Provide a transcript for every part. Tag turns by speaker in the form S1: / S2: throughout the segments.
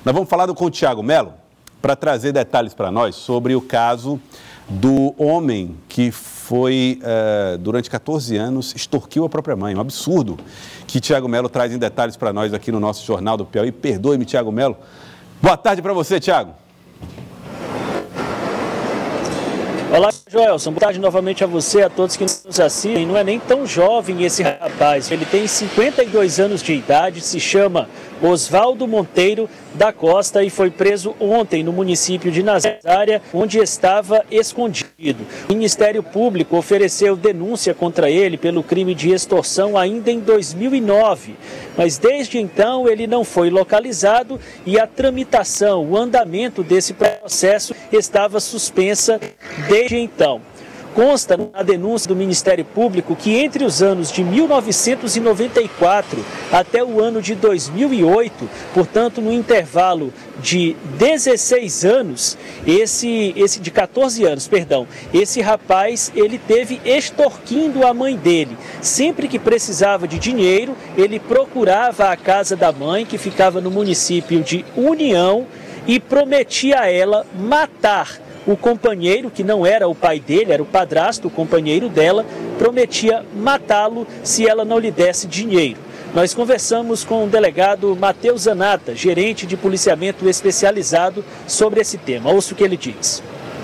S1: Nós vamos falar com o Thiago Mello para trazer detalhes para nós sobre o caso do homem que foi, durante 14 anos, extorquiu a própria mãe. Um absurdo que Thiago Mello traz em detalhes para nós aqui no nosso Jornal do Piauí. Perdoe-me, Thiago Mello. Boa tarde para você, Thiago.
S2: Olá, Joelson. Boa tarde novamente a você, a todos que nos assistem. Não é nem tão jovem esse rapaz. Ele tem 52 anos de idade, se chama Osvaldo Monteiro da Costa e foi preso ontem no município de Nazária, onde estava escondido. O Ministério Público ofereceu denúncia contra ele pelo crime de extorsão ainda em 2009, mas desde então ele não foi localizado e a tramitação, o andamento desse processo estava suspensa desde então. Consta na denúncia do Ministério Público que entre os anos de 1994 até o ano de 2008, portanto no intervalo de 16 anos, de 14 anos, perdão, esse rapaz ele teve extorquindo a mãe dele. Sempre que precisava de dinheiro, ele procurava a casa da mãe, que ficava no município de União, e prometia a ela matar o companheiro, que não era o pai dele, era o padrasto, o companheiro dela, prometia matá-lo se ela não lhe desse dinheiro. Nós conversamos com o delegado Matheus Zanata, gerente de policiamento especializado, sobre esse tema. Ouça o que ele diz.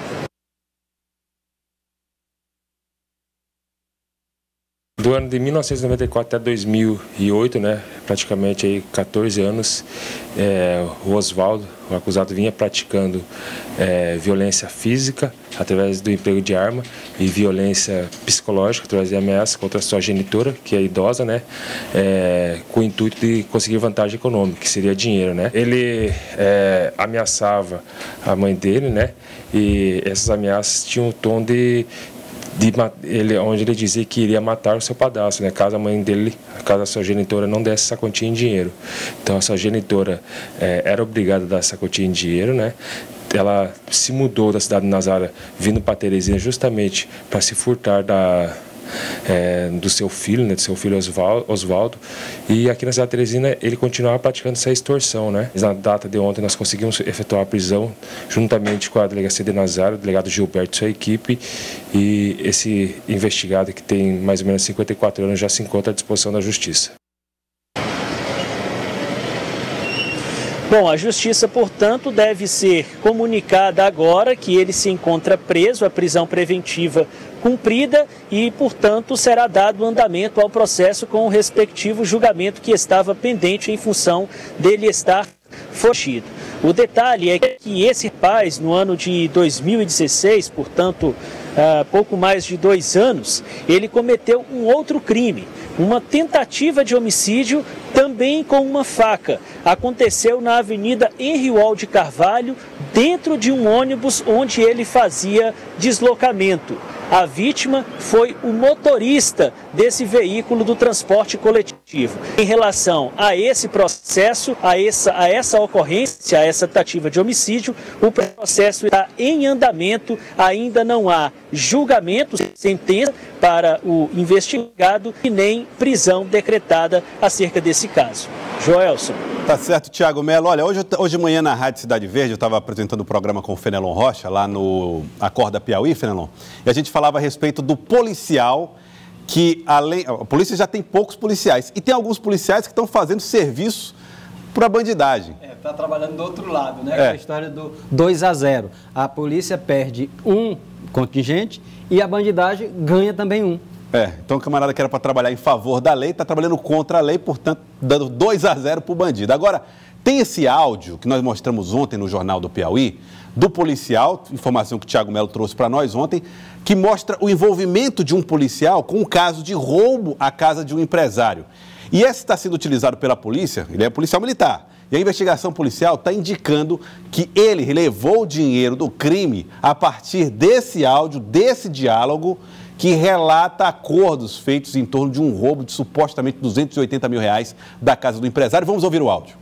S3: Do ano de 1994 até 2008, praticamente aí 14 anos, o Osvaldo, o acusado, vinha praticando violência física através do emprego de arma e violência psicológica através de ameaça contra a sua genitora, que é idosa, com o intuito de conseguir vantagem econômica, que seria dinheiro, Ele ameaçava a mãe dele, e essas ameaças tinham um tom onde ele dizia que iria matar o seu padrasto, caso a mãe dele, caso a sua genitora não desse essa quantia em dinheiro. Então a sua genitora era obrigada a dar essa quantia em dinheiro, Ela se mudou da cidade de Nazária vindo para Teresina justamente para se furtar do seu filho, do seu filho Osvaldo, e aqui na cidade de Teresina ele continuava praticando essa extorsão, Na data de ontem nós conseguimos efetuar a prisão juntamente com a delegacia de Nazária, o delegado Gilberto e sua equipe, e esse investigado, que tem mais ou menos 54 anos, já se encontra à disposição da Justiça.
S2: Bom, a Justiça, portanto, deve ser comunicada agora que ele se encontra preso, a prisão preventiva cumprida e, portanto, será dado andamento ao processo com o respectivo julgamento que estava pendente em função dele estar foragido. O detalhe é que esse rapaz, no ano de 2016, portanto, pouco mais de 2 anos, ele cometeu um outro crime, uma tentativa de homicídio, também com uma faca. Aconteceu na Avenida Henriol de Carvalho, dentro de um ônibus onde ele fazia deslocamento. A vítima foi o motorista desse veículo do transporte coletivo. Em relação a esse processo, a essa ocorrência, a essa tentativa de homicídio, o processo está em andamento, ainda não há julgamento, sentença para o investigado e nem prisão decretada acerca desse caso. Joelson.
S1: Tá certo, Thiago Mello. Olha, hoje de manhã na Rádio Cidade Verde eu estava apresentando o programa com o Fenelon Rocha, lá no Acorda Piauí, Fenelon, e a gente falava a respeito do policial que, a polícia já tem poucos policiais, e tem alguns policiais que estão fazendo serviço para a bandidagem.
S4: Está trabalhando do outro lado, A história do 2-0. A polícia perde um contingente e a bandidagem ganha também um.
S1: Então o camarada que era para trabalhar em favor da lei está trabalhando contra a lei, portanto, dando 2-0 para o bandido. Agora, tem esse áudio que nós mostramos ontem no Jornal do Piauí, do policial, informação que o Thiago Mello trouxe para nós ontem, que mostra o envolvimento de um policial com um caso de roubo à casa de um empresário. E esse está sendo utilizado pela polícia, ele é policial militar. E a investigação policial está indicando que ele levou o dinheiro do crime a partir desse áudio, desse diálogo, que relata acordos feitos em torno de um roubo de supostamente R$280 mil da casa do empresário. Vamos ouvir o áudio.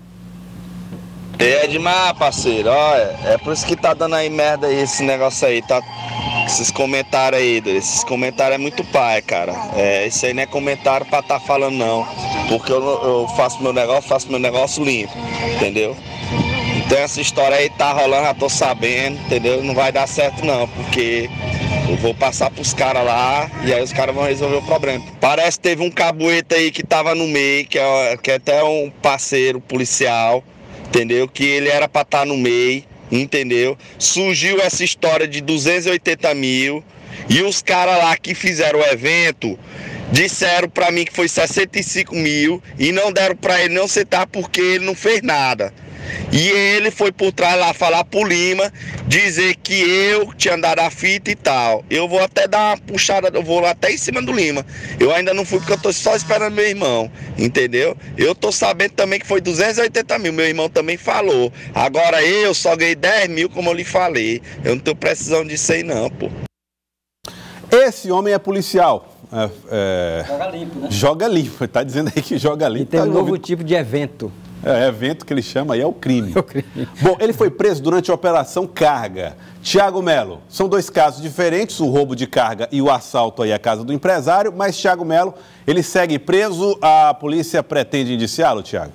S5: É demais, parceiro. Olha, é por isso que tá dando aí merda aí esse negócio aí, tá? Esses comentários aí, esses comentários é muito pai, cara. Isso aí não é comentário pra tá falando, não. Porque eu faço meu negócio limpo, entendeu? Então essa história aí tá rolando, já tô sabendo, entendeu? Não vai dar certo não, porque eu vou passar pros caras lá e aí os caras vão resolver o problema. Parece que teve um cabueta aí que tava no meio, que é até um parceiro policial, entendeu? Que ele era pra estar no meio, entendeu? Surgiu essa história de 280 mil e os caras lá que fizeram o evento disseram pra mim que foi 65 mil e não deram pra ele não sentar porque ele não fez nada. E ele foi por trás lá falar pro Lima, dizer que eu tinha dado a fita e tal. Eu vou até dar uma puxada, eu vou lá até em cima do Lima. Eu ainda não fui porque eu tô só esperando meu irmão, entendeu? Eu tô sabendo também que foi 280 mil, meu irmão também falou. Agora eu só ganhei 10 mil, como eu lhe falei. Eu não tô precisando disso aí não, pô.
S1: Esse homem é policial.
S4: Joga limpo, né?
S1: Joga limpo, tá dizendo aí que joga limpo.
S4: E tem um novo tipo de evento.
S1: Evento que ele chama aí é o crime. Bom, ele foi preso durante a Operação Carga. Tiago Melo, são dois casos diferentes, o roubo de carga e o assalto aí à casa do empresário, mas Tiago Melo, ele segue preso, a polícia pretende indiciá-lo, Tiago?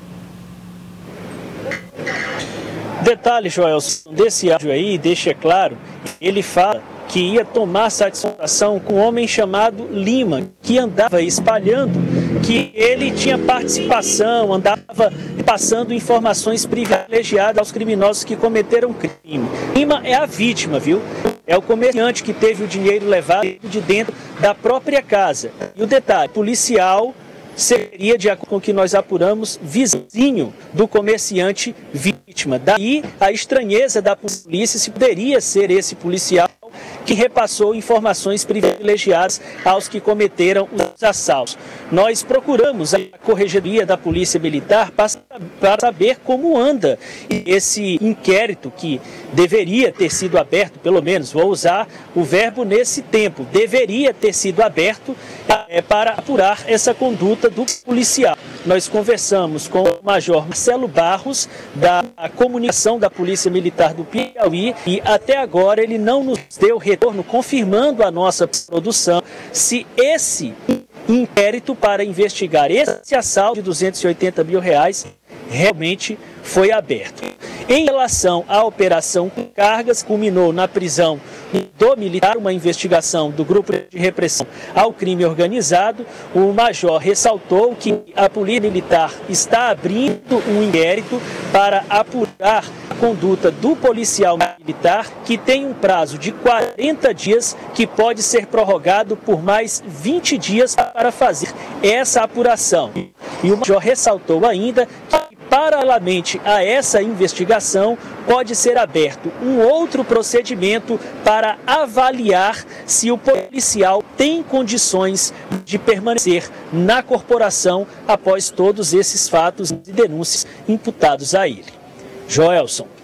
S2: Detalhe, Joelson, desse áudio aí, deixa claro, ele fala que ia tomar satisfação com um homem chamado Lima, que andava espalhando que ele tinha participação, andava passando informações privilegiadas aos criminosos que cometeram crime. Lima é a vítima, viu? É o comerciante que teve o dinheiro levado de dentro da própria casa. E o detalhe, policial seria, de acordo com o que nós apuramos, vizinho do comerciante vítima. Daí a estranheza da polícia se poderia ser esse policial que repassou informações privilegiadas aos que cometeram os assaltos. Nós procuramos a Corregedoria da Polícia Militar para saber como anda esse inquérito que deveria ter sido aberto, pelo menos, vou usar o verbo nesse tempo, deveria ter sido aberto para apurar essa conduta do policial. Nós conversamos com o Major Marcelo Barros, da Comunicação da Polícia Militar do Piauí, e até agora ele não nos deu retorno, confirmando a nossa produção se esse inquérito para investigar esse assalto de 280 mil reais realmente foi aberto. Em relação à Operação Cargas, culminou na prisão do militar, uma investigação do Grupo de Repressão ao Crime Organizado. O major ressaltou que a Polícia Militar está abrindo um inquérito para apurar a conduta do policial militar, que tem um prazo de 40 dias, que pode ser prorrogado por mais 20 dias para fazer essa apuração. E o major ressaltou ainda que, paralelamente a essa investigação, pode ser aberto um outro procedimento para avaliar se o policial tem condições de permanecer na corporação após todos esses fatos e denúncias imputados a ele. Joelson.